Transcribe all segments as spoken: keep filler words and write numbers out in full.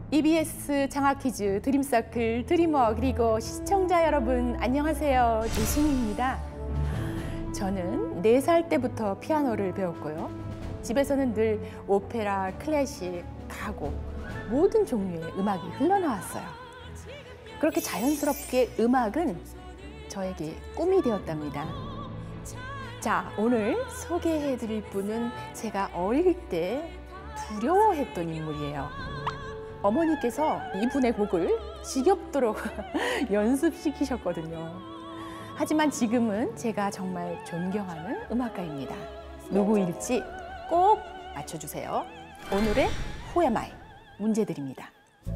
이비에스 장학퀴즈 드림서클 드리머 그리고 시청자 여러분 안녕하세요. 조승희입니다. 저는 네 살 때부터 피아노를 배웠고요. 집에서는 늘 오페라, 클래식, 가곡 모든 종류의 음악이 흘러나왔어요. 그렇게 자연스럽게 음악은 저에게 꿈이 되었답니다. 자, 오늘 소개해드릴 분은 제가 어릴 때 두려워했던 인물이에요. 어머니께서 이분의 곡을 지겹도록 연습시키셨거든요. 하지만 지금은 제가 정말 존경하는 음악가입니다. 누구일지 꼭 맞춰주세요. 오늘의 Who Am I? 문제 드립니다.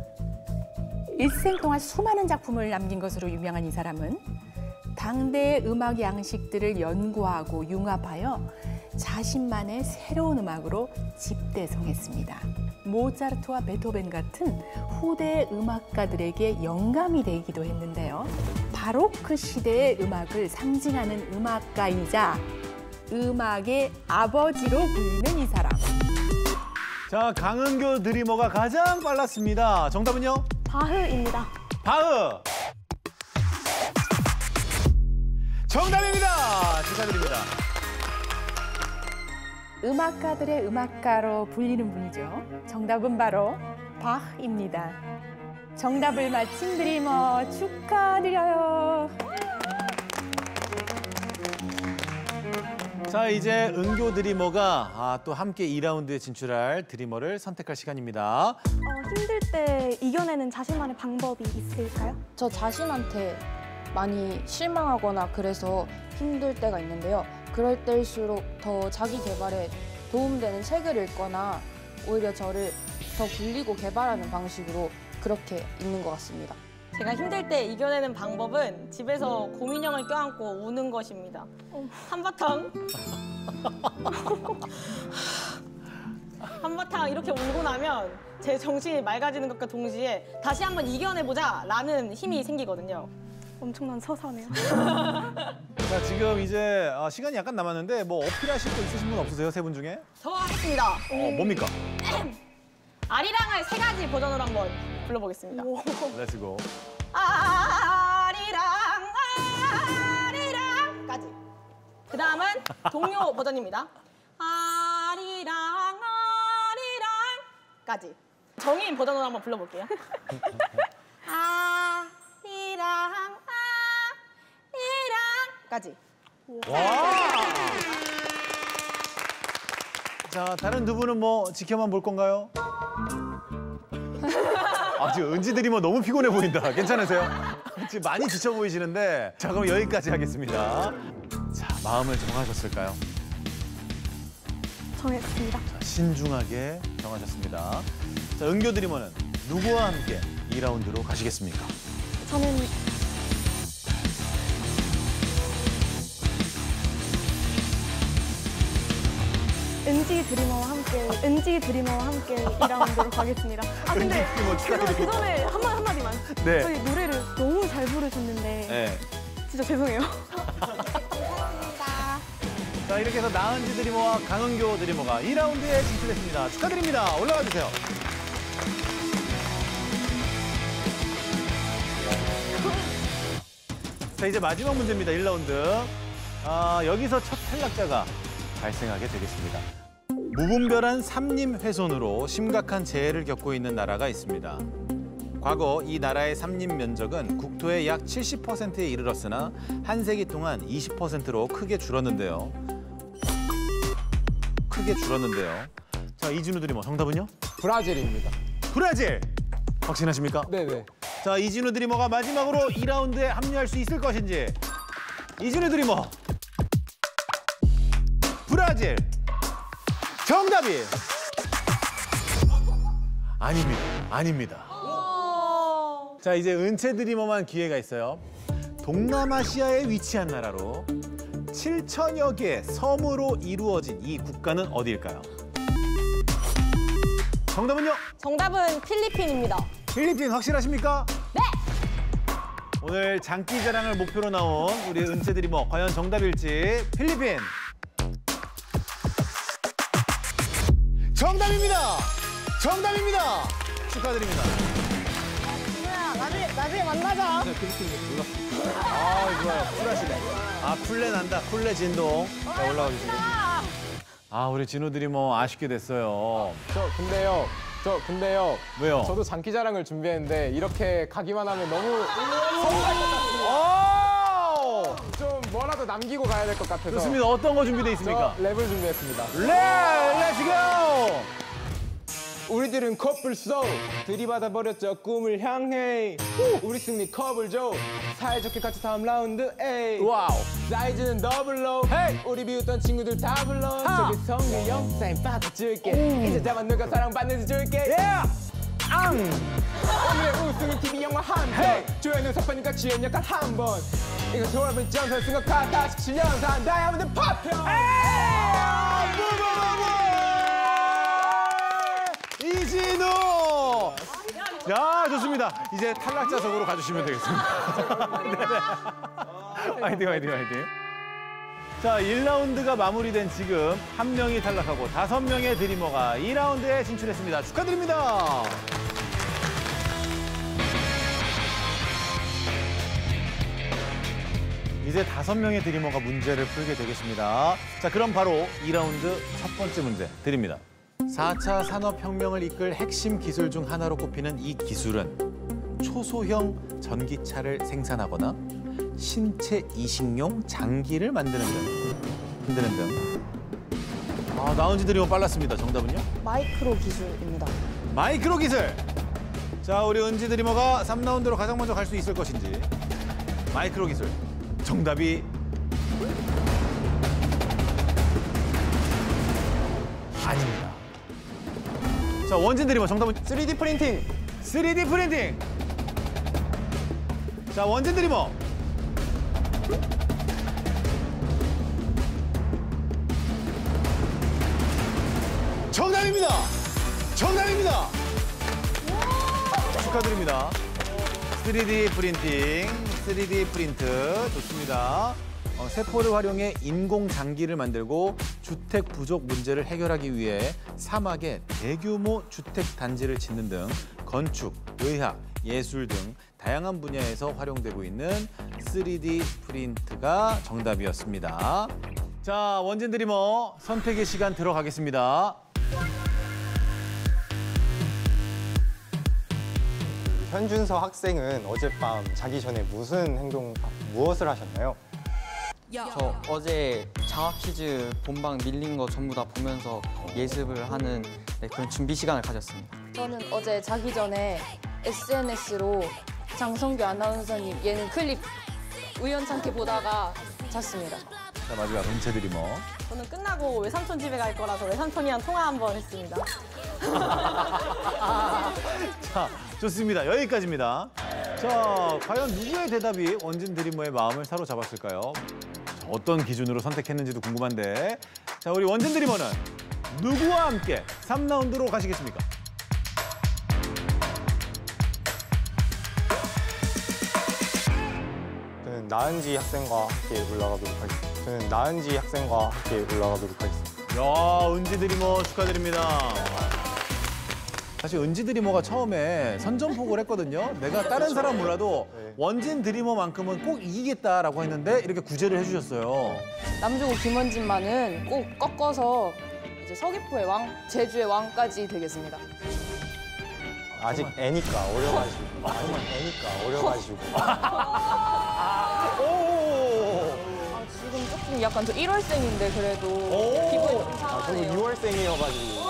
일생 동안 수많은 작품을 남긴 것으로 유명한 이 사람은 당대의 음악 양식들을 연구하고 융합하여 자신만의 새로운 음악으로 집대성했습니다. 모차르트와 베토벤 같은 후대 음악가들에게 영감이 되기도 했는데요. 바로크 시대의 음악을 상징하는 음악가이자 음악의 아버지로 불리는 이 사람. 자, 강은교 드리머가 가장 빨랐습니다. 정답은요? 바흐입니다. 바흐! 정답입니다. 축하드립니다. 음악가들의 음악가로 불리는 분이죠. 정답은 바로 바흐입니다. 정답을 맞힌 드리머 축하드려요. 자, 이제 은교 드리머가 아, 또 함께 이 라운드에 진출할 드리머를 선택할 시간입니다. 어, 힘들 때 이겨내는 자신만의 방법이 있을까요? 저 자신한테 많이 실망하거나 그래서 힘들 때가 있는데요. 그럴 때일수록 더 자기 개발에 도움되는 책을 읽거나 오히려 저를 더 굴리고 개발하는 방식으로 그렇게 읽는 것 같습니다. 제가 힘들 때 이겨내는 방법은 집에서 곰인형을 껴안고 우는 것입니다. 한바탕 한바탕 이렇게 울고 나면 제 정신이 맑아지는 것과 동시에 다시 한번 이겨내보자 라는 힘이 생기거든요. 엄청난 서사네요. 자, 지금 이제 아, 시간이 약간 남았는데 뭐 어필하실 거 있으신 분 없으세요? 세 분 중에? 저 하겠습니다. 어, 뭡니까? 아리랑을 세 가지 버전으로 한번 불러보겠습니다. 렛츠고. 아리랑 아리랑까지. 그 다음은 동요 버전입니다. 아리랑 아리랑까지. 정인 버전으로 한번 불러볼게요. 아리랑 아리랑까지. 와! 자, 다른 두 분은 뭐 지켜만 볼 건가요? 아, 지금 은지 드리머 너무 피곤해 보인다. 괜찮으세요? 지금 많이 지쳐 보이시는데. 자, 그럼 여기까지 하겠습니다. 자, 마음을 정하셨을까요? 정했습니다. 자, 신중하게 정하셨습니다. 자, 은교 드리머는 누구와 함께 이 라운드로 가시겠습니까? 저는 은지 드리머와 함께, 은지 드리머와 함께 이 라운드로 가겠습니다. 아, 근데 은지 드리머 그, 축하드립니다. 그 전에 한, 마, 한마디만. 네. 저희 노래를 너무 잘 부르셨는데 네. 진짜 죄송해요. 자, 이렇게 해서 나은지 드리머와 강은교 드리머가 이 라운드에 진출했습니다. 축하드립니다. 올라가 주세요. 자, 이제 마지막 문제입니다. 일 라운드. 아, 여기서 첫 탈락자가 발생하게 되겠습니다. 무분별한 삼림 훼손으로 심각한 재해를 겪고 있는 나라가 있습니다. 과거 이 나라의 삼림 면적은 국토의 약 칠십 퍼센트에 이르렀으나 한 세기 동안 이십 퍼센트로 크게 줄었는데요. 크게 줄었는데요. 자, 이진우 드리머 정답은요? 브라질입니다. 브라질! 확신하십니까? 네네. 자, 이진우 드리머가 마지막으로 이 라운드에 합류할 수 있을 것인지. 이진우 드리머. 브라질. 정답이 아닙니다. 아닙니다. 자, 이제 은채 드리머만 기회가 있어요. 동남아시아에 위치한 나라로 칠천여 개의 섬으로 이루어진 이 국가는 어디일까요? 정답은요? 정답은 필리핀입니다. 필리핀 확실하십니까? 네! 오늘 장기자랑을 목표로 나온 우리 은채 드리머 과연 정답일지. 필리핀. 정답입니다. 정답입니다. 축하드립니다. 진호야, 나중에, 나중에 만나자. 아, 좋아요. 쿨하시네. 아, 쿨레 난다. 쿨레 진동. 자, 올라가 주시고. 아, 우리 진호들이 뭐 아쉽게 됐어요. 저 근데요. 저 근데요. 왜요? 저도 장기자랑을 준비했는데 이렇게 가기만 하면 너무 오! 좀 뭐라도 남기고 가야 될 것 같아서. 좋습니다. 어떤 거 준비되어 있습니까? 저 랩을 준비했습니다. 렛! 렛츠고! 우리들은 커플 소 들이받아 버렸죠 꿈을 향해. 우리 승리 컵을 줘 사이좋게 같이 다음 라운드 에이. 와우. 사이즈는 더블로 우리 비웃던 친구들 다 불러. 저기 성규 형 사인 받아줄게. 이제 다만 누가 사랑받는지 줄게. 예! 앙! 오늘의 우승은 티비 영화 한편 조연은 석반이니까 주연 역할 한번. 이거 조합은 점수 쓴것 같아. 십칠 년 산 다이아몬드 파편. 이진우! 야, 좋습니다. 이제 탈락자석으로 가주시면 되겠습니다. 네네. 화이팅, 화이팅, 화이팅. 자, 일 라운드가 마무리된 지금 한 명이 탈락하고 다섯 명의 드리머가 이 라운드에 진출했습니다. 축하드립니다. 이제 다섯 명의 드리머가 문제를 풀게 되겠습니다. 자, 그럼 바로 이 라운드 첫 번째 문제 드립니다. 사 차 산업혁명을 이끌 핵심 기술 중 하나로 꼽히는 이 기술은 초소형 전기차를 생산하거나 신체 이식용 장기를 만드는 등 만드는 등. 아, 나은지 드리머 빨랐습니다. 정답은요? 마이크로 기술입니다. 마이크로 기술. 자, 우리 은지 드리머가 삼 라운드로 가장 먼저 갈 수 있을 것인지. 마이크로 기술. 정답이 아닙니다. 자, 원진 드리머 정답은 쓰리디 프린팅. 쓰리디 프린팅. 자, 원진 드리머. 정답입니다. 정답입니다. 축하드립니다. 쓰리디 프린팅, 쓰리디 프린트 좋습니다. 어, 세포를 활용해 인공 장기를 만들고 주택 부족 문제를 해결하기 위해 사막에 대규모 주택 단지를 짓는 등 건축, 의학, 예술 등 다양한 분야에서 활용되고 있는 쓰리디 프린트가 정답이었습니다. 자, 원진 드리머 선택의 시간 들어가겠습니다. 현준서 학생은 어젯밤 자기 전에 무슨 행동, 무엇을 하셨나요? 저 어제 장학 퀴즈 본방 밀린 거 전부 다 보면서 예습을 하는 네, 그런 준비 시간을 가졌습니다. 저는 어제 자기 전에 에스엔에스로 장성규 아나운서님 예능 클립 우연찮게 보다가 잤습니다. 자, 마지막 은채 드리머. 저는 끝나고 외삼촌 집에 갈 거라서 외삼촌이랑 통화 한번 했습니다. 자, 좋습니다. 여기까지입니다. 자, 과연 누구의 대답이 원진 드리머의 마음을 사로잡았을까요? 자, 어떤 기준으로 선택했는지도 궁금한데. 자, 우리 원진 드리머는 누구와 함께 삼 라운드로 가시겠습니까? 저는 나은지 학생과 함께 올라가도록 하겠습니다. 저는 나은지 학생과 함께 올라가도록 하겠습니다. 야, 은지 드리머 축하드립니다. 사실 은지 드리머가 처음에 선전포고를 했거든요. 내가 다른 사람 몰라도 네. 원진 드리머만큼은 꼭 이기겠다라고 했는데 이렇게 구제를 해주셨어요. 남주고 김원진만은 꼭 꺾어서 이제 서귀포의 왕, 제주의 왕까지 되겠습니다. 아직 애니까 어려가지고. 아직 애니까 어려가지고. 오! 아, 지금 조금 약간 저 일월생인데 그래도 오! 기분이 좀 아, 저도 상하네요. 유월생이어가지고.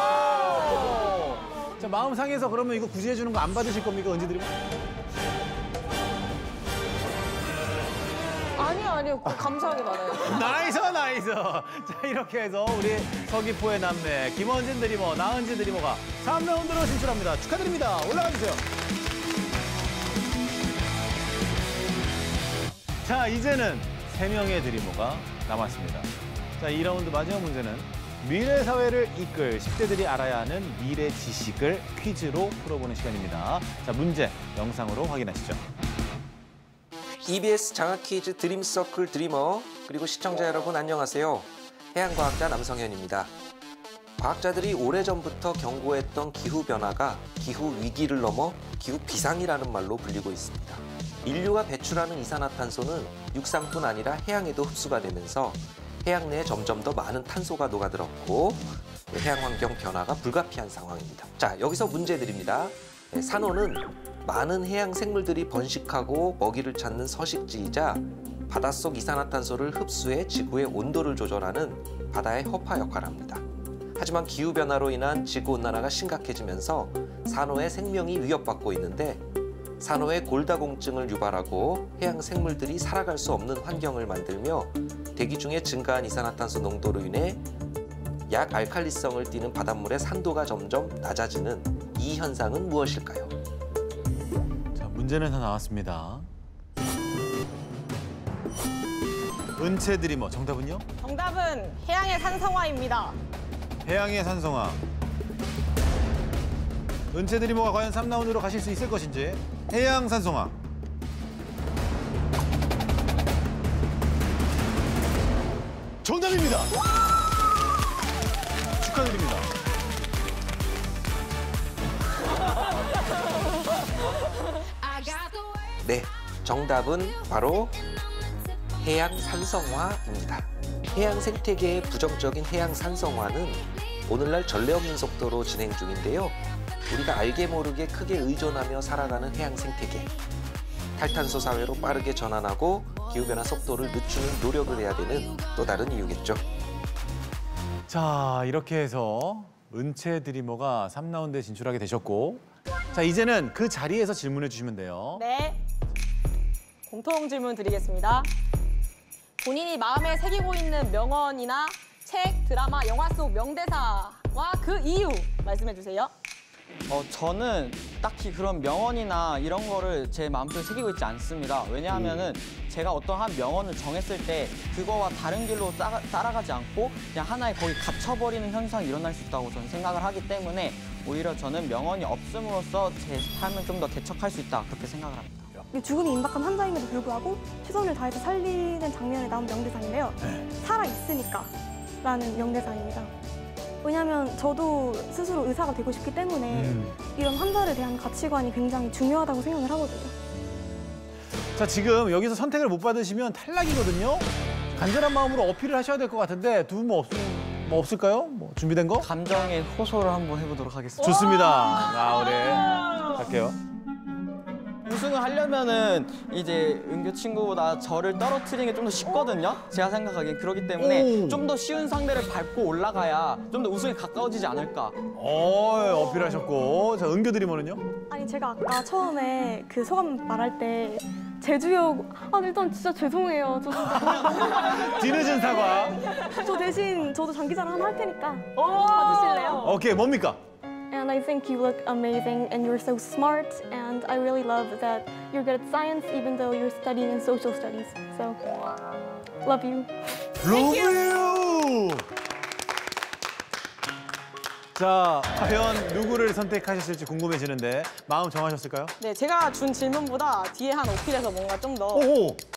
자, 마음 상해서 그러면 이거 구제해주는 거 안 받으실 겁니까, 은지 드리머? 아니요, 아니요. 감사하게 받아요. 나이스, 나이스. 자, 이렇게 해서 우리 서귀포의 남매 김원진 드리머, 나은지 드리머가 삼 라운드로 진출합니다. 축하드립니다. 올라가 주세요. 자, 이제는 세 명의 드리머가 남았습니다. 자, 이 라운드 마지막 문제는 미래 사회를 이끌 십 대들이 알아야 하는 미래 지식을 퀴즈로 풀어보는 시간입니다. 자, 문제 영상으로 확인하시죠. 이비에스 장학 퀴즈 드림 서클 드리머 그리고 시청자 여러분 안녕하세요. 해양과학자 남성현입니다. 과학자들이 오래전부터 경고했던 기후변화가 기후 위기를 넘어 기후 비상이라는 말로 불리고 있습니다. 인류가 배출하는 이산화탄소는 육상뿐 아니라 해양에도 흡수가 되면서 해양 내에 점점 더 많은 탄소가 녹아들었고 해양 환경 변화가 불가피한 상황입니다. 자, 여기서 문제 드립니다. 네, 산호는 많은 해양 생물들이 번식하고 먹이를 찾는 서식지이자 바닷속 이산화탄소를 흡수해 지구의 온도를 조절하는 바다의 허파 역할을 합니다. 하지만 기후변화로 인한 지구온난화가 심각해지면서 산호의 생명이 위협받고 있는데 산호의 골다공증을 유발하고 해양 생물들이 살아갈 수 없는 환경을 만들며 대기 중에 증가한 이산화탄소 농도로 인해 약알칼리성을 띠는 바닷물의 산도가 점점 낮아지는 이 현상은 무엇일까요? 자, 문제는 다 나왔습니다. 은채 드리머 정답은요? 정답은 해양의 산성화입니다. 해양의 산성화. 은채 드리머가 과연 삼 라운드로 가실 수 있을 것인지. 해양 산성화. 정답입니다. 축하드립니다. 네, 정답은 바로 해양 산성화입니다. 해양 생태계의 부정적인 해양 산성화는 오늘날 전례 없는 속도로 진행 중인데요. 우리가 알게 모르게 크게 의존하며 살아가는 해양 생태계. 탈탄소 사회로 빠르게 전환하고 기후변화 속도를 늦추는 노력을 해야 되는 또 다른 이유겠죠. 자, 이렇게 해서 은채 드리머가 삼 라운드에 진출하게 되셨고, 자, 이제는 그 자리에서 질문해 주시면 돼요. 네. 공통 질문 드리겠습니다. 본인이 마음에 새기고 있는 명언이나 책, 드라마, 영화 속 명대사와 그 이유 말씀해 주세요. 어, 저는 딱히 그런 명언이나 이런 거를 제 마음속에 새기고 있지 않습니다. 왜냐하면은 제가 어떠한 명언을 정했을 때 그거와 다른 길로 따라, 따라가지 않고 그냥 하나에 거기 갇혀버리는 현상이 일어날 수 있다고 저는 생각을 하기 때문에 오히려 저는 명언이 없음으로써 제 삶을 좀 더 개척할 수 있다 그렇게 생각을 합니다. 죽음이 임박한 환자임에도 불구하고 최선을 다해서 살리는 장면에 나온 명대사인데요. 살아있으니까 라는 명대사입니다. 왜냐하면 저도 스스로 의사가 되고 싶기 때문에 음. 이런 환자를 대한 가치관이 굉장히 중요하다고 생각을 하거든요. 자, 지금 여기서 선택을 못 받으시면 탈락이거든요. 간절한 마음으로 어필을 하셔야 될 것 같은데 두 분 뭐, 없, 뭐 없을까요? 뭐 준비된 거? 감정의 호소를 한번 해보도록 하겠습니다. 좋습니다. 아, 우리 갈게요. 우승을 하려면은 이제 은규 친구보다 저를 떨어뜨리는 게 좀 더 쉽거든요. 제가 생각하기엔 그렇기 때문에 좀 더 쉬운 상대를 밟고 올라가야 좀 더 우승에 가까워지지 않을까. 어, 어필하셨고. 자, 은규 드리머는요? 아니 제가 아까 처음에 그 소감 말할 때 제주역 아 일단 진짜 죄송해요. 저 진짜 뒤늦은 사과. 저 대신 저도 장기자랑 하나 할 테니까 봐주실래요? 오케이, 뭡니까? And I think you look amazing and you're so smart and I really love that you're good at science even though you're studying in social studies. So, love you. Love you! 자, 과연 누구를 선택하셨을지 궁금해지는데 마음 정하셨을까요? 네, 제가 준 질문보다 뒤에 한 어필에서 뭔가 좀 더 오!